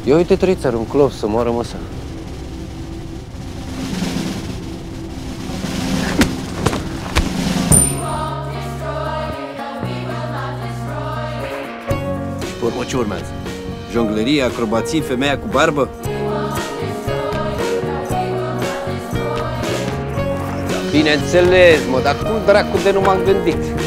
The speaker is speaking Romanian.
Ia uite trăițarul în clov să moară măsa. Și pe urmă ce urmează? Jonglerie, acrobații, femeia cu barbă? Bineînțeles, mă, dar cum dracu de nu m-am gândit?